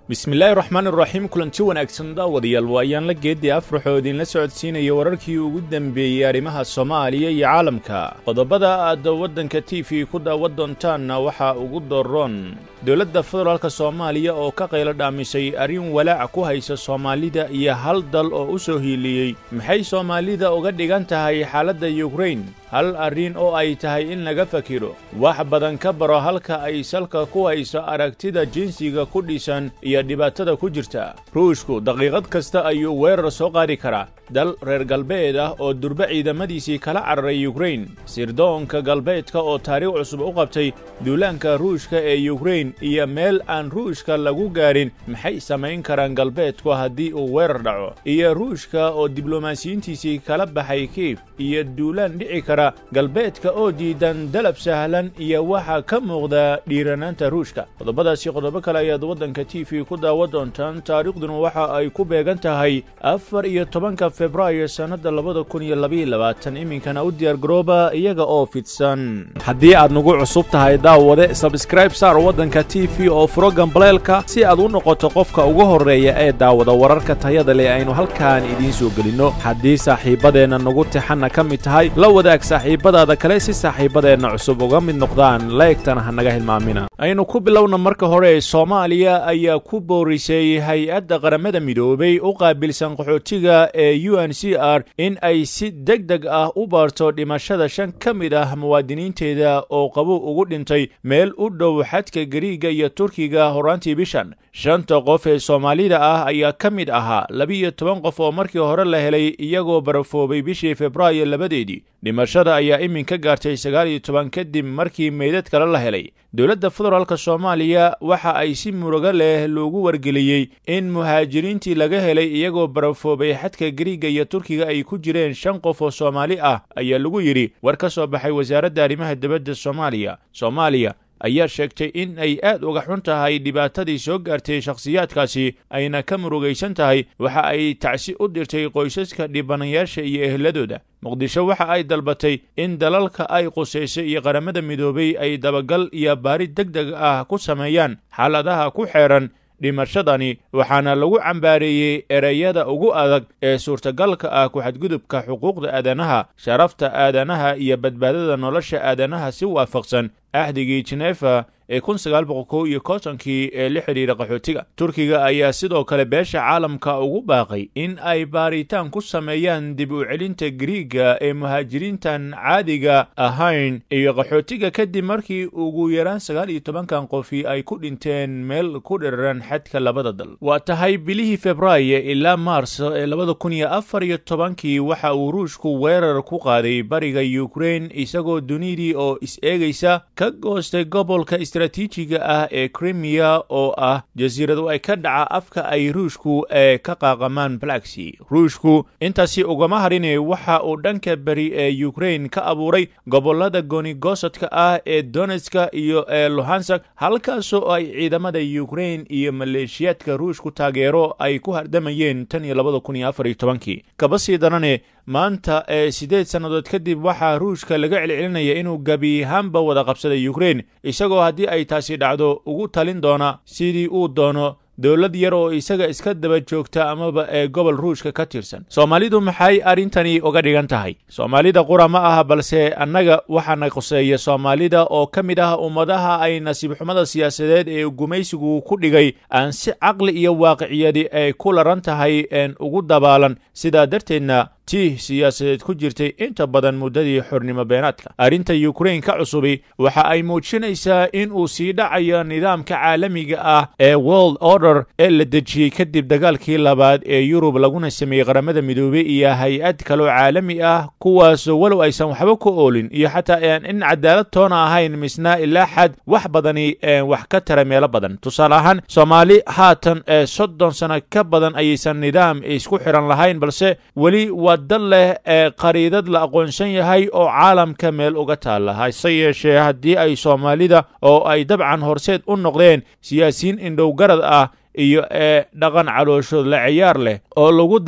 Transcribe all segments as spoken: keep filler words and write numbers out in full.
bismillaahi raxmaani raxiim kulanti wanaagsan daawadayaal waayaan la geedii afraxoodin la socodsiinaya wararkii ugu dambeeyey arrimaha Soomaaliya iyo caalamka qodobada aad waddanka T V ku daawan doontaanna waxa ugu dooron dawladda federaalka Soomaaliya oo ka qaylo dhaamisay arrin walaac ku haysa Soomaalida iyo hal dal oo u soo hiiliyay maxay Soomaalida uga dhigan tahay xaaladda Ukraine hal arrin oo ay tahay in laga fakiro wax badan ka baro halka ay salka ku hayso aragtida jinsiga ku dhisan iyo dhibaatada ku jirta ruushku daqiiqad kasta ayuu weerar soo qaadi karaa dal reer galbeed ah oo durba ciidamadiisii kala cararay Ukraine sirdoonka galbeedka oo taariikh cusub u qabtay duulaanka ruushka ee Ukraine iyo meel aan ruushka lagu gaarin maxay samayn karaan galbeedku haddii uu weerar dhaco iyo ruushka oo diblomaasiyiintiisii kala baxay Kiev iyo duulaan dhici kara galbeedka oo diidan dalab sahlan iyo waxa ka muuqda dhiiranaanta ruushka qodobadaasi qodobo kale ayaad waddanka T V ku daawan doontaan taariikhduna waxa ay ku beegan tahay afar iyo tobanka Febraayo sanada labada kun iyo laba iyo labaatan iminkana u diyaar garooba iyaga oo fidsan haddii aad nagu cusub tahay daawade subscribe saar waddanka T V oo program baleelka si aad u noqoto qofka ugu horeeya ee daawada wararka tayada leh aynu halkaan idiin soo gelino haddii saaxiibadeena nagu tixana ka mid tahay la wadaag saaxiibadaada kale si saaxiibadeena cusub uga mid noqdaan laegtana ha naga hilmaamina aynu ku bilowna marka hore Soomaaliya ayaa ku boorisay hay'adda qaramada midoobay u qaabilsan qaxootiga ee U N H C R in ay si degdeg ah u baarto dhimashada shan ka mid ah muwaadiniinteeda oo qabo ugu dhintay meel u dhow xadka Gariiga iyo Turkiga horaantii bishan shanta qof ee Soomaalida ah ayaa ka mid ahaa laba iyo toban qof oo markii hore la helay iyagoo barafoobay bishii Febraayo labadeedii dhimashada ayaa iminka gaartay sagaal iyo toban kadib markii meydad kale la helay dawladda federaalka Soomaaliya waxa ay si murugo leh loogu wargeliyay in muhaajiriintii laga helay iyagoo barafoobay xadka Gariiga iyo Turkiga ay ku jireen shan qof oo Soomaali ah ayaa lagu yiri war ka soo baxay wasaaradda arrimaha dibadda Soomaaliya Soomaaliya ayaa sheegtay in ay aad uga xun tahay dhibaatadii soo gaartay shakhsiyaadkaasi ayna ka murugaysan tahay waxa ay tacsi u dirtay qoysaska dhibanayaasha iyo ehladooda muqdisho waxa ay dalbatay in dalalka ay quseysay iyo qaramada midoobay ay dabagal iyo baarid degdeg ah ku sameeyaan xaaladaha ku xeeran dhimashadani waxaana lagu cambaareeyay ereyada ugu adag ee suurtagalka ah ku xadgudubka xuquuqda aadanaha sharafta aadanaha iyo badbaadada nolosha aadanaha si waafaqsan ahdigii Geneva ee kun sagaal boqol kow iyo kontonkii ee la xiriira qaxootiga Turkiga ayaa sidoo kale beesha caalamka ugu baaqay in ay baaritaan ku sameeyaan dib u celinta Gariiga ee muhaajiriintan caadiga ahayn iyo qaxootiga kadib markii ugu yaraan sagaal iyo toban kan qofi ay ku dhinteen meel ku dheeran xadka labada dal waa tahay bilihii Febraayo ilaa Maarso ee labada kun iyo afar iyo tobankii waxa uu Ruushku weerar ku qaaday bariga Ukraine isagoo dunidii oo is eegaysa ka goostay gobolka istiraatiijiga ah ee Crimea oo ah jasiirad ay ka dhaca afka ay Ruushku ee ka qaaqamaan Black Sea Ruushku intaasi ugama harinay waxa uu dhanka bari ee Ukraine ka abuuray gobolada gooni-goosadka ah ee Donetsk iyo ee Luhansk halkaasoo ay ciidamada Ukraine iyo maleeshiyaadka Ruushku taageero ay ku hardamayeen tan iyo labada kun iyo afar iyo tobankii kaba sii darane maanta ee sideed sanadood kadib waxa Ruushka laga celcelinaya inuu gabi hamba wada qabsaday Ukraine isagoo haddii ay taasi dhacdo ugu talin doona sidii uu doono dawlad yar oo isaga iska daba joogta amaba ee gobol Ruushka ka tirsan Soomaalidu maxay arintani uga dhigan tahay Soomaalida qura ma aha balse annaga waxaana qoseeya Soomaalida oo ka mid ah ummadaha ay nasiib xumada siyaasadeed ee gumaysigu ku dhigay aan si caqli iyo waaqiciyadi ay ku laran tahay een ugu dabaalan sida darteedna tii siyaasadeed ku jirtay inta badan muddadii xornimo beenaadka arinta Ukraine ka cusubi waxa ay muujinaysaa in uu sii dhacayo nidaamka caalamiga ah ee World Order ee la dejiyay kadib dagaalkii labaad ee Yurub laguna sameeyay qaramada midoobay iyo hay'ad kale oo caalami ah kuwaas walow aysan waxba ku oolin iyo xataa in cadaalad toona ahayn misna ilaa xad wax badani wax ka tara meelo badan tusaale ahaan Soomaali haatan ee soddon sano ka badan aysan nidaam isku xiran lahayn balse wali dal leh ee qariidad la aqoonsan yahay oo caalamka meel uga taala hayse yeeshee haddii ay Soomaalida oo ay dabcan horseed u noqdeen siyaasiyiin indhow garad ah iyo ee dhaqan calooshood la ciyaar leh oo lagu daray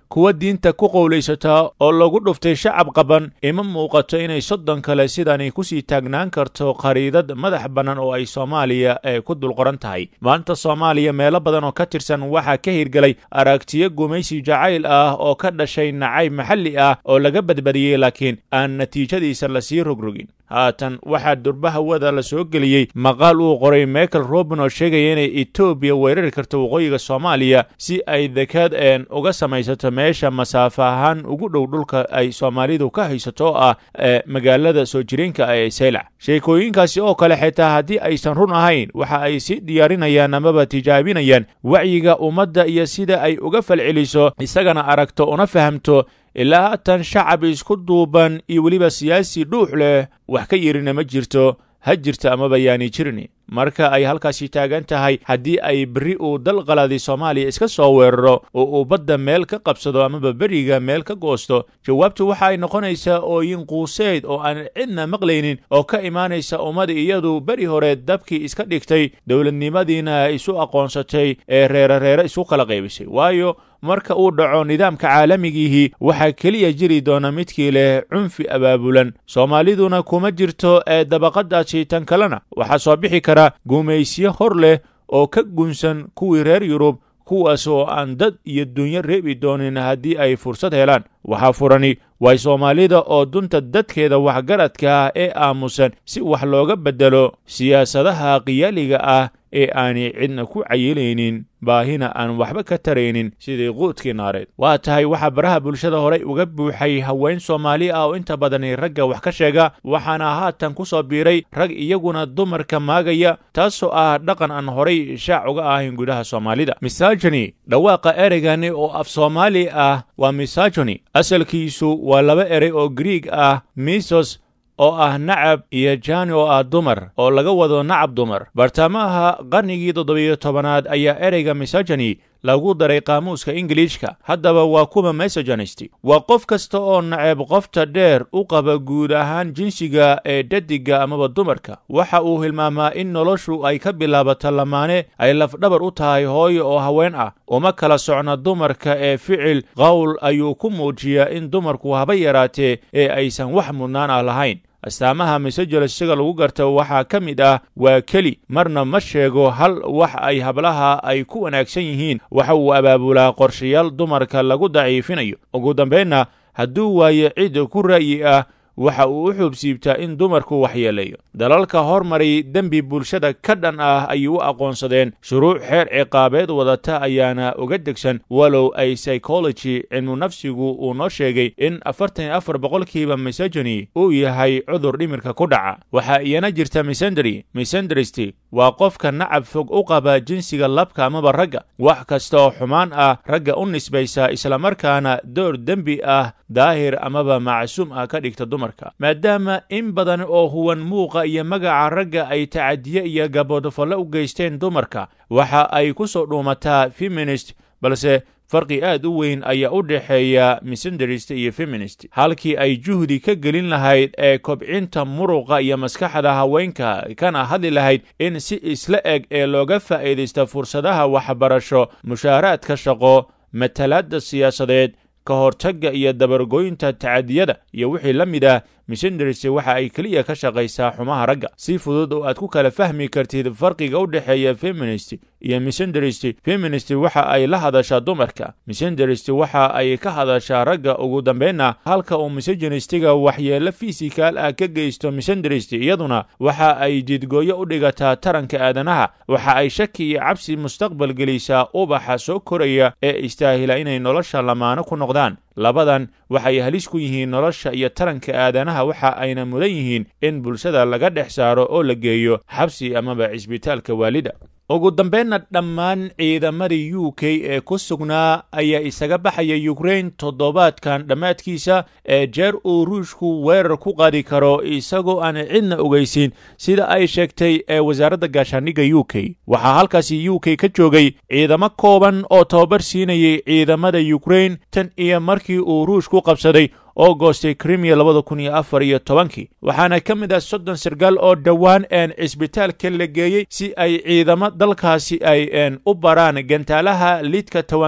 kuwa diinta ku qowlaysata oo lagu dhuftay shacab qaban ima muuqato inay soddon kale sidani kusii taagnaan karto khariidad madax bannaan oo ay soomaaliya ee ku dul qoran tahay maanta soomaaliya meelo badan oo ka tirsan waxaa ka hirgelay aragtiyo gumaysi jacayl ah oo ka dhashay nacayb maxalli ah oo laga badbadiyey laakiin aan natiijadiisa lasii rogrogin haatan waxaa durbahawada la soo geliyey maqaal uu qoray michael robin oo sheegaya inay etoobiya weerari karto waqooyiga soomaaliya si ay dekad een uga samaysato meesha masaafo ahaan ugu dhow dhulka ay soomaalidu ka haysato oo ah ee magaalada soo jireenka ee saylac sheekooyinkaasi oo kale xitaa haddii aysan run ahayn waxa ay sii diyaarinayaan amaba tijaabinayaan wacyiga ummadda iyo sida ay uga falceliso isagana aragto una fahamto ilaa haatan shacab isku duuban iyo weliba siyaasi dhuux leh wax ka yirina ma jirto ha jirta amaba yaani jirini marka ay halkaasi taagan tahay haddii ay berri uu dal qalaadi soomaaliya iska soo weeraro oo uu badda meel ka qabsado amaba beriga meel ka goosto jawaabtu waxa ay noqonaysaa ooyin quuseed oo aan cidna maqlaynin oo ka imaanaysa ummad iyadu beri hore dabkii iska dhigtay dowladnimadiina isu aqoonsatay ee reerareere isu kala qaybisay waayo marka uu dhaco nidaamka caalamigiihii waxaa keliya jiri doona midkii leh cunfi abaabulan soomaaliduna kuma jirto ee dabaqadaasi tan kalena waxaa soo bixi kara gumaysiyo hor leh oo ka gunsan kuwii reer yurub kuwaas oo aan dad iyo dunyo reebi doonin haddii ay fursad helaan waxaa furani way soomaalida oo dunta dadkeeda waxgaradka ah ee aamusan si wax looga beddelo siyaasadaha qiyaaliga ah ee aanay cidna ku cayilaynin baahina aan waxba ka taraynin sidii quudkii naareed waa tahay waxaa baraha bulshada horey uga buuxay haween soomaali ah oo inta badani ragga wax ka sheega waxaana haatan ku soo biiray rag iyaguna dumarka maagaya taasoo ah dhaqan aan horay shaac uga ahayn gudaha soomaalida misagony dhawaaqa ereygani oo af soomaali ah waa misagony asalkiisu waa laba erey oo griig ah misos oo ah nacab iyo jani oo ah dumar oo laga wado nacab dumar bartamaha qarnigii toddobiyo tobanaad ayaa ereyga misogony lagu daray qaamuuska ingiliishka haddaba waa kuwa misogynist waa qof kasta oo nacab qofta dheer u qaba guud ahaan jinsiga ee dhadiga amaba dumarka waxa uu hilmaamaa in noloshu ay ka bilaabato lamaane ay lafdhabar u tahay hooyo oo haween ah uma kala socna dumarka ee ficil qowl ayuu ku muujiyaa in dumarku haba yaraatee ee aysan wax mudnaan ah lahayn astaamaha misogynisiga lagu garto waxaa ka mid ah waa keli marna ma sheego hal wax ay hablaha ay ku wanaagsan yihiin waxa uu abaabulaa qorshayaal dumarka lagu daciifinayo ugu dambaynna hadduu waayo cid ku ra'yi ah waxa uu u xuubsiibtaa in dumarku waxyeelayo dalalka hormaray dembi bulshada ka dhan ah ayuu u aqoonsadeen shuruuc xeer ciqaabeed wadata ayaana uga degsan walow ay psychology cilmu nafsigu uu noo sheegay in afartan iyo afar boqolkiiba misogony uu yahay cudur dhimirka ku dhaca waxaa iyana jirta misandry misandrist waa qofka nacab fog u qaba jinsiga labka amaba ragga wax kasta oo xumaan ah ragga u nisbaysa islamarkaana door dembi ah daahir amaba macsuum ah ka dhigta dumarka maadaama in badan oo huwan muuqa iyo magaca ragga ay tacadiye iyo gaboodfalle u geysteen dumarka waxa ay ku soo dhuumataa feminist balse farqi aad u weyn ayaa u dhexeeya misandrist iyo feminist halkii ay juhdi ka gelin lahayd ee kobcinta muruqa iyo maskaxda haweenka kana hadli lahayd in si isla eg ee looga faa'iidaysta fursadaha waxbarasho mushaaraadka shaqo matalaadda siyaasadeed ka hortagga iyo dabargoynta tacadiyada iyo wixii la mid ah misandrist waxa ay keliya ka shaqaysaa xumaha ragga si fudud oo aad ku kala fahmi kartid farqiga u dhexeeya feminist iyo misandrist feminist waxa ay la hadashaa dumarka misandrist waxa ay ka hadashaa ragga ugu dambeynna halka uu misogynistiga waxyeelo fisikaal ah ka geysto misandrist iyaduna waxa ay jidgooyo u dhigataa taranka aadanaha waxa ay shaki iyo cabsi mustaqbal gelisaa ubaxa soo koraya ee istaahila inay nolosha lamaano ku noqdaan labadan waxay halis ku yihiin nolosha iyo taranka aadanaha waxa ayna mudan yihiin in bulshada laga dhex saaro oo la geeyo xabsi amaba cisbitaalka waalida ugu dambeynna dhammaan ciidamadii u k ee ku sugnaa ayaa isaga baxaya ukraine toddobaadkan dhammaadkiisa ee jeer uu ruushku weerar ku qaadi karo isagoo aan cidna ogeysin sida ay sheegtay ee wasaaradda gaashaandhigga u k waxaa halkaasi u k ka joogay ciidamo kooban oo tababar siinayay ciidamada ukraine tan iyo markii uu ruushku qabsaday oo goostay krimiya labada kun iyo afar iyo tobankii waxaana ka mid ah soddon sargaal oo dhowaan een cisbitaalka la geeyey si ay ciidamo dalkaasi ay een u baraan gantaalaha lidka tawaangida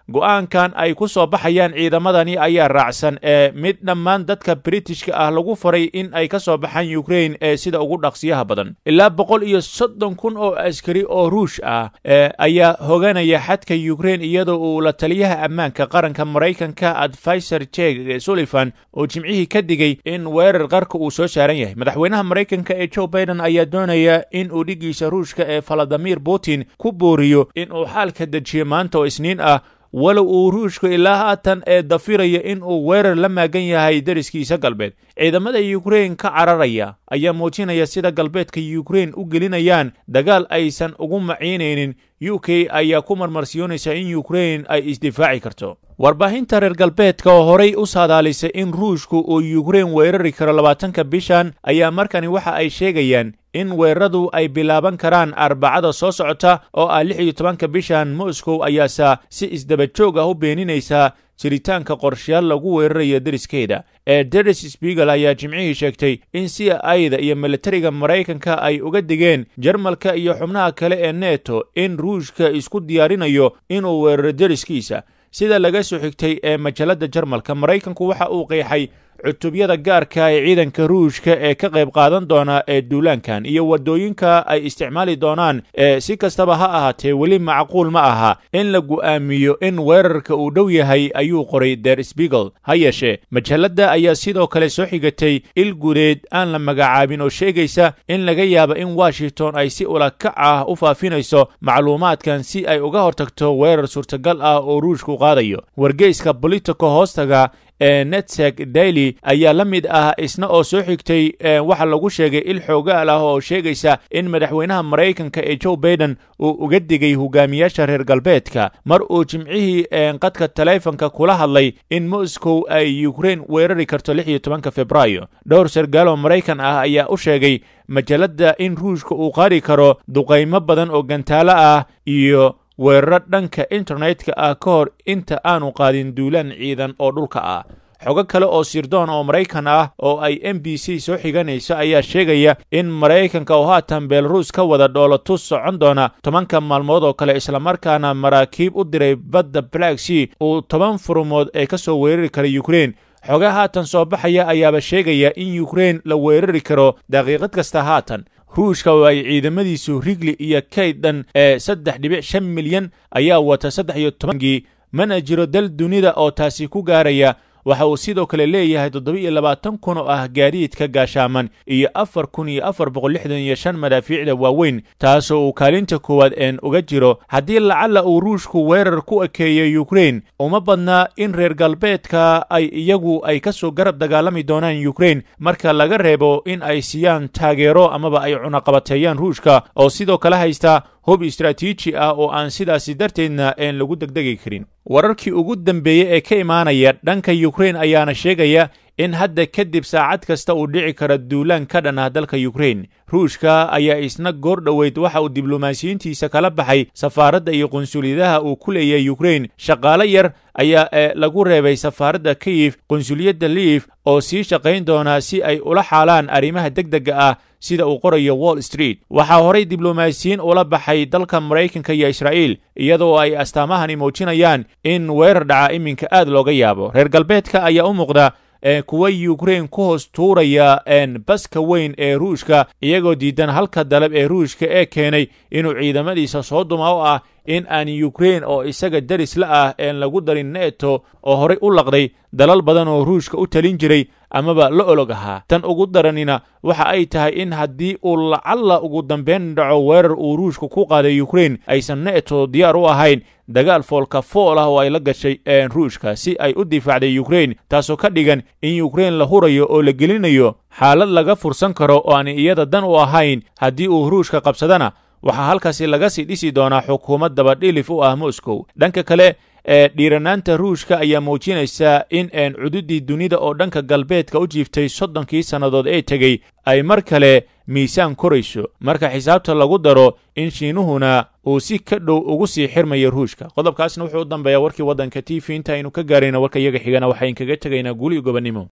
go'aankan ay ku soo baxayaan ciidamadani ayaa raacsan ee mid dhammaan dadka Britishka ah lagu faray in ay ka soo baxaan Ukraine ee sida ugu dhaqsiyaha badan. Ilaa boqol iyo soddon kun oo askari oo Ruush ah ayaa hogaanaya xadka Ukraine iyadoo uu la taliyaha ammaanka qaranka Mareykanka Advisor Jake Sullivan oo jimcihii ka digay in weerar qarka uu soo saaran yahay. madaxweynaha Mareykanka ee Joe Biden ayaa doonaya in uu dhigiisa Ruushka ee Vladimir Putin ku booriyo in uu xaalka dejiyo maanta oo Isniin ah, walow uu Ruushku ilaa haatan ee dafiraya in uu weerar la maagan yahay dariskiisa galbeed. ciidamada Ukraine ka cararaya ayaa muujinaya sida galbeedka Ukraine u gelinayaan dagaal aysan ugu maciinaynin. U K ayaa ku marmarsiyoonaysa in Ukraine ay isdifaaci karto. warbaahinta reer galbeedka oo horay u saadaalisay in Ruushku uu Ukraine weerari karo labaatanka bishan ayaa markani waxa ay sheegayaan in weeraradu ay bilaaban karaan Arbacada soo socota oo ah lix iyo tobanka bishan. Moscow ayaase si isdaba joog ah u beeninaysa jiritaanka qorshayaal lagu weerarayo dariskeeda. ee Der Spiegel ayaa jimcihii sheegtay in C I A da iyo militariga Mareykanka ay uga digeen Jarmalka iyo xubnaha kale ee NATO in Ruushka isku diyaarinayo inuu weeraro dariskiisa. sida laga soo xigtay ee majalada Jarmalka, Mareykanku waxa uu qeexay cutubyada gaarka ee ciidanka Ruushka ee ka qayb qaadan doona ee duulaankan iyo wadooyinka ay isticmaali doonaan. ee si kastaba ha ahaatee weli macquul ma aha in la go'aamiyo in weerarka uu dhow yahay, ayuu qoray Der Spiegel. ha yeeshee majalada ayaa sidoo kale soo xigatay il gudeed aan la magacaabin oo sheegaysa in laga yaabo in Washington ay si ula kac ah u faafinayso macluumaadkan si ay uga hortagto weerar suurtagal ah oo Ruushku qaadayo. wargeyska Politico hoostaga ee Netsec Daily ayaa la mid ah isna oo soo xigtay waxa lagu sheegay il xoogaal ah oo sheegaysa in madaxweynaha Mareykanka ee Joe Biden uu uga digay hogaamiyaasha reer galbeedka mar uu jimcihii qadka taleefanka kula hadlay in Moscow ay Ukraine weerari karto lix iyo tobanka Febraayo. dhowr sargaal oo Mareykan ah ayaa u sheegay majalada in Ruushka uu qaadi karo duqaymo badan oo gantaalo ah iyo weerar dhanka internetka ah ka hor inta aanu qaadin duulaan ciidan oo dhulka ah. xogo kale oo sirdoon oo Mareykan ah oo ay M B C soo xiganaysa ayaa sheegaya in Mareykanka oo haatan Belarus ka wada dhoolatus socon doona tobanka maalmood oo kale, isla markaana maraakiib u diray badda Black Sea uu toban furmood ee ka soo weerari kara Ukraine. xogaha haatan soo baxaya ayaaba sheegaya in Ukraine la weerari karo daqiiqad kasta. haatan Ruushka oo ay ciidamadiisu Rigli iyo Kaydan ee saddex dhibic shan milyan ayaa wata saddex iyo toban mana jiro dal dunida oo taasi ku gaaraya. waxa uu sidoo kale leeyahay toddoba iyo labaatan kun oo ah gaadiidka gaashaaman iyo afar kun iyo afar boqol lixdan iyo shan madaafiicda waaweyn, taasoo uu kaalinta koowaad een uga jiro. haddii lacalla uu Ruushku weerar ku ekeeyo Ukraine, uma badnaa in reer galbeedka ay iyagu ay ka soo garab dagaalami doonaan Ukraine marka laga reebo in ay siiyaan taageero amaba ay cunaqabateeyaan Ruushka oo sidoo kale haysta hub istaraatiiji ah oo aan sidaasi darteedna een lagu degdegi karin. wararkii ugu dambeeyay ee ka imaanaya dhanka Ukraine ayaana sheegaya in hadda kadib saacad kasta uu dhici karo duulaan ka dhan ah dalka Ukraine. Ruushka ayaa isna goor dhoweyd waxa uu diblomaasiyiintiisa kala baxay safaaradda iyo qunsuliyadaha uu ku leeyahay Ukraine. shaqaale yar ayaa lagu reebay safaaradda Kyiv, qunsuliyadda Lviv oo sii shaqayn doona si ay ula xaalaan arrimaha degdega ah sida uu qorayo Wall Street. waxaa horay diblomaasiyiin ula baxay dalka Mareykanka iyo Israa'iil iyadoo ay astaamahani muujinayaan in weerar dhaca iminka aad looga yaabo. reer galbeedka ayaa u muuqda ee kuwa Ukraine ku hoos tuuraya een baska weyn ee Ruushka iyagoo diidan halka dalab ee Ruushka ee keenay inuu ciidamadiisa soo duma oo ah in aan Ukraine oo isaga daris la ah een lagu darin NATO oo horay u laqday dalal badan oo Ruushka u talin jiray amaba la olog ahaa. tan ugu daranina waxa ay tahay in haddii uu lacalla ugu dambeyn dhaco weerar uu Ruushka ku qaaday Ukraine aysan NATO diyaar u ahayn dagaal foolka fool ah oo ay la gashay een Ruushka si ay u difaacday Ukraine, taasoo ka dhigan in Ukraine la hurayo oo la gelinayo xaalad laga fursan karo oo aan iyada dan u ahayn. haddii uu Ruushka qabsadana waxaa halkaasi laga sii dhisi doonaa xukuumad dabadhilif u ah Moscow. dhanka kale ee dhiiranaanta Ruushka ayaa muujinaysa in aan cududii dunida oo dhanka galbeedka u jiiftay soddonkii sannadood ee tegey ay mar kale miisaan korayso marka xisaabta lagu daro in Shiinuhuna uu si ka dhow ugu sii xirmayo Ruushka. qodobkaasna wuxuu u dambeeyaa warkii waddanka T V. inta aynu ka gaarayna warka iyaga xigana waxaan kaga tegaynaa guuli gobonimo.